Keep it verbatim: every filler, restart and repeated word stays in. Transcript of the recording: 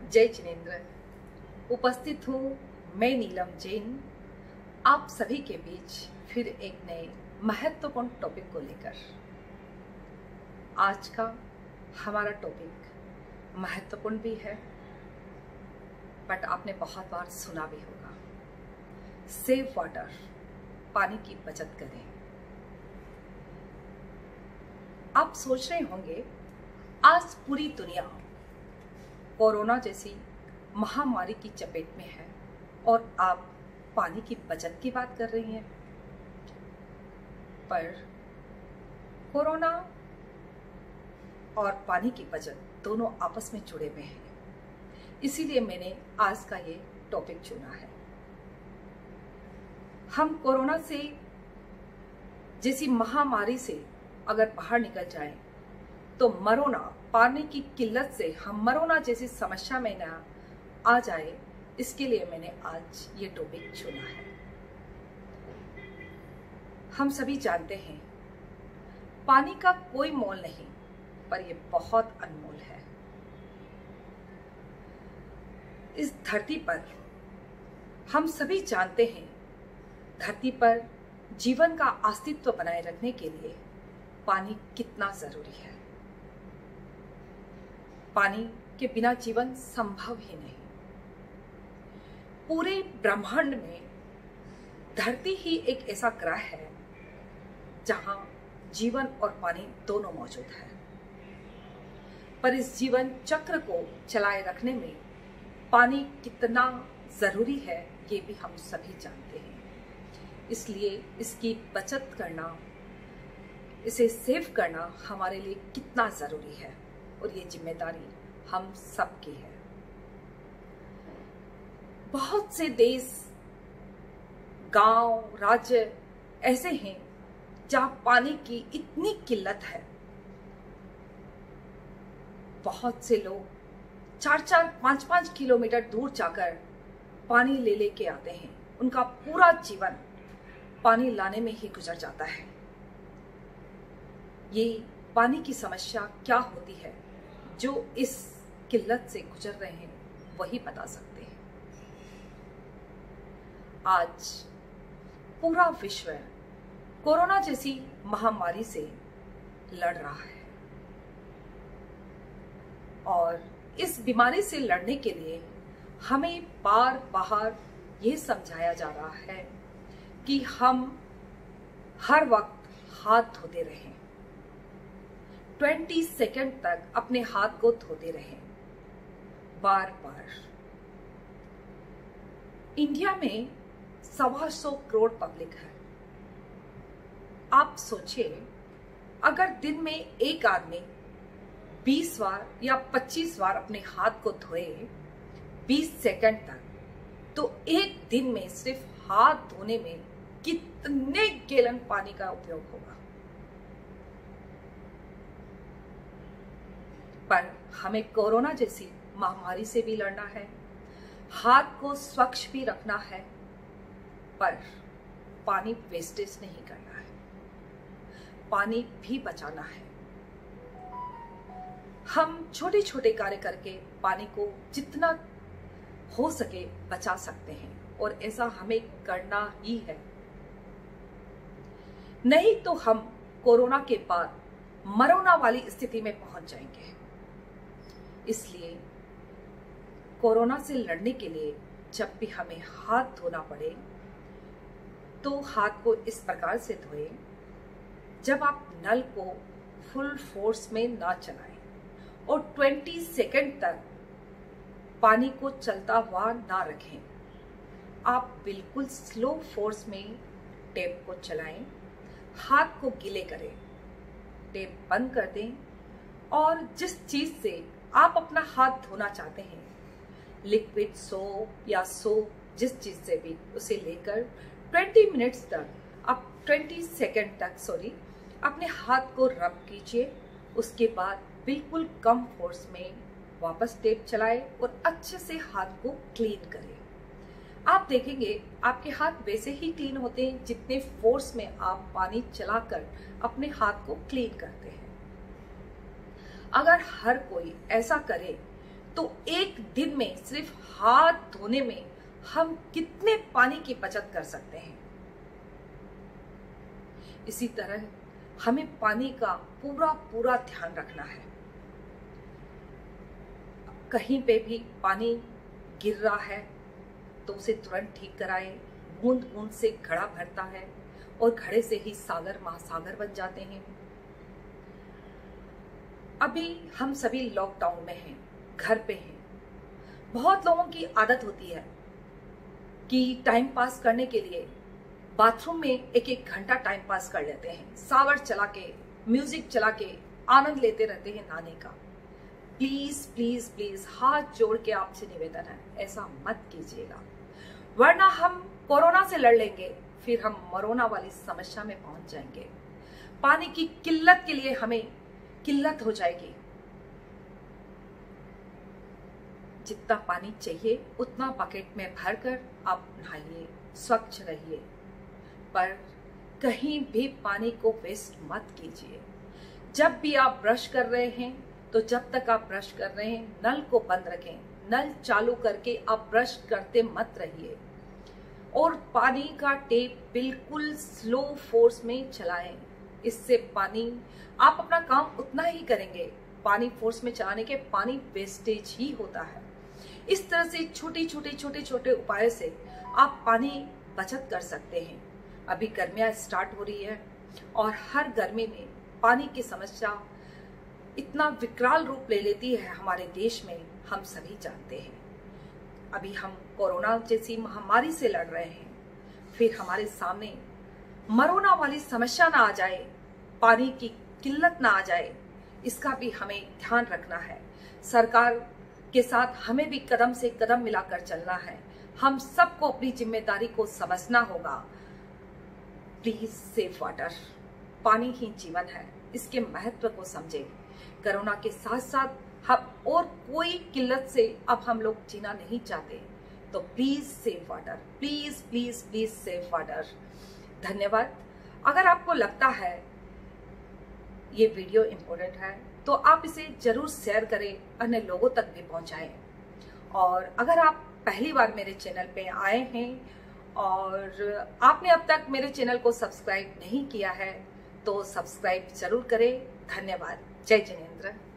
जय जिनेंद्र। उपस्थित हूँ मैं नीलम जैन आप सभी के बीच फिर एक नए महत्वपूर्ण टॉपिक को लेकर। आज का हमारा टॉपिक महत्वपूर्ण भी है, बट आपने बहुत बार सुना भी होगा। सेव वाटर, पानी की बचत करें। आप सोच रहे होंगे आज पूरी दुनिया कोरोना जैसी महामारी की चपेट में है और आप पानी की बचत की बात कर रही हैं। पर कोरोना और पानी की बचत दोनों आपस में जुड़े हुए हैं, इसीलिए मैंने आज का ये टॉपिक चुना है। हम कोरोना से जैसी महामारी से अगर बाहर निकल जाएं, तो मरोना, पानी की किल्लत से हम मरोना जैसी समस्या में ना आ जाए, इसके लिए मैंने आज ये टॉपिक चुना है। हम सभी जानते हैं पानी का कोई मोल नहीं, पर ये बहुत अनमोल है। इस धरती पर हम सभी जानते हैं, धरती पर जीवन का अस्तित्व बनाए रखने के लिए पानी कितना जरूरी है। पानी के बिना जीवन संभव ही नहीं। पूरे ब्रह्मांड में धरती ही एक ऐसा ग्रह है जहां जीवन और पानी दोनों मौजूद है। पर इस जीवन चक्र को चलाए रखने में पानी कितना जरूरी है, ये भी हम सभी जानते हैं। इसलिए इसकी बचत करना, इसे सेव करना हमारे लिए कितना जरूरी है, और ये जिम्मेदारी हम सबकी है। बहुत से देश, गांव, राज्य ऐसे हैं जहां पानी की इतनी किल्लत है। बहुत से लोग चार चार पांच पांच किलोमीटर दूर जाकर पानी ले लेके आते हैं। उनका पूरा जीवन पानी लाने में ही गुजर जाता है। ये पानी की समस्या क्या होती है, जो इस किल्लत से गुजर रहे हैं वही बता सकते हैं। आज पूरा विश्व कोरोना जैसी महामारी से लड़ रहा है, और इस बीमारी से लड़ने के लिए हमें बार बार ये समझाया जा रहा है कि हम हर वक्त हाथ धोते रहें, बीस सेकंड तक अपने हाथ को धोते रहें बार बार। इंडिया में सवा सौ करोड़ पब्लिक है। आप सोचिए, अगर दिन में एक आदमी बीस बार या पच्चीस बार अपने हाथ को धोए बीस सेकंड तक, तो एक दिन में सिर्फ हाथ धोने में कितने गैलन पानी का उपयोग होगा। पर हमें कोरोना जैसी महामारी से भी लड़ना है, हाथ को स्वच्छ भी रखना है, पर पानी वेस्टेज नहीं करना है, पानी भी बचाना है। हम छोटे छोटे कार्य करके पानी को जितना हो सके बचा सकते हैं, और ऐसा हमें करना ही है। नहीं तो हम कोरोना के बाद मरोना वाली स्थिति में पहुंच जाएंगे। इसलिए कोरोना से लड़ने के लिए जब भी हमें हाथ धोना पड़े, तो हाथ को इस प्रकार से धोएं, जब आप नल को फुल फोर्स में ना चलाएं, और बीस सेकंड तक पानी को चलता हुआ ना रखें। आप बिल्कुल स्लो फोर्स में टैप को चलाएं, हाथ को गीले करें, टैप बंद कर दें, और जिस चीज से आप अपना हाथ धोना चाहते हैं, लिक्विड सोप या सोप, जिस चीज से भी, उसे लेकर बीस मिनट्स तक, आप बीस सेकंड तक सॉरी अपने हाथ को रब कीजिए। उसके बाद बिल्कुल कम फोर्स में वापस टेप चलाएं और अच्छे से हाथ को क्लीन करें। आप देखेंगे आपके हाथ वैसे ही क्लीन होते हैं जितने फोर्स में आप पानी चलाकर अपने हाथ को क्लीन करते हैं। अगर हर कोई ऐसा करे तो एक दिन में सिर्फ हाथ धोने में हम कितने पानी की बचत कर सकते हैं। इसी तरह हमें पानी का पूरा पूरा ध्यान रखना है। कहीं पे भी पानी गिर रहा है तो उसे तुरंत ठीक कराएं। बूंद बूंद से घड़ा भरता है और घड़े से ही सागर महासागर बन जाते हैं। अभी हम सभी लॉकडाउन में हैं, घर पे हैं। बहुत लोगों की आदत होती है कि टाइम पास करने के लिए बाथरूम में एक एक घंटा टाइम पास कर लेते हैं, सावर चला के, म्यूजिक चला के आनंद लेते रहते हैं नहाने का। प्लीज प्लीज प्लीज हाथ जोड़ के आपसे निवेदन है, ऐसा मत कीजिएगा, वरना हम कोरोना से लड़ लेंगे, फिर हम मरोना वाली समस्या में पहुंच जाएंगे। पानी की किल्लत के लिए हमें किल्लत हो जाएगी। जितना पानी चाहिए उतना बकेट में भरकर आप नहाइए, स्वच्छ रहिए, पर कहीं भी पानी को वेस्ट मत कीजिए। जब भी आप ब्रश कर रहे हैं तो जब तक आप ब्रश कर रहे हैं नल को बंद रखें, नल चालू करके आप ब्रश करते मत रहिए। और पानी का टेप बिल्कुल स्लो फोर्स में चलाएं। इससे पानी आप अपना काम उतना ही करेंगे, पानी फोर्स में चलाने के पानी वेस्टेज ही होता है। इस तरह से छोटे छोटे छोटे छोटे उपायों से आप पानी बचत कर सकते हैं। अभी गर्मियां स्टार्ट हो रही है और हर गर्मी में पानी की समस्या इतना विकराल रूप ले लेती है हमारे देश में, हम सभी जानते हैं। अभी हम कोरोना जैसी महामारी से लड़ रहे हैं, फिर हमारे सामने मरोना वाली समस्या ना आ जाए, पानी की किल्लत ना आ जाए, इसका भी हमें ध्यान रखना है। सरकार के साथ हमें भी कदम से कदम मिलाकर चलना है। हम सबको अपनी जिम्मेदारी को समझना होगा। प्लीज सेव वाटर, पानी ही जीवन है, इसके महत्व को समझें। कोरोना के साथ साथ हम और कोई किल्लत से अब हम लोग जीना नहीं चाहते, तो please save water, please please please save water. धन्यवाद। अगर आपको लगता है ये वीडियो इम्पोर्टेंट है तो आप इसे जरूर शेयर करें, अन्य लोगों तक भी पहुंचाएं। और अगर आप पहली बार मेरे चैनल पे आए हैं और आपने अब तक मेरे चैनल को सब्सक्राइब नहीं किया है तो सब्सक्राइब जरूर करें। धन्यवाद। जय जिनेंद्र।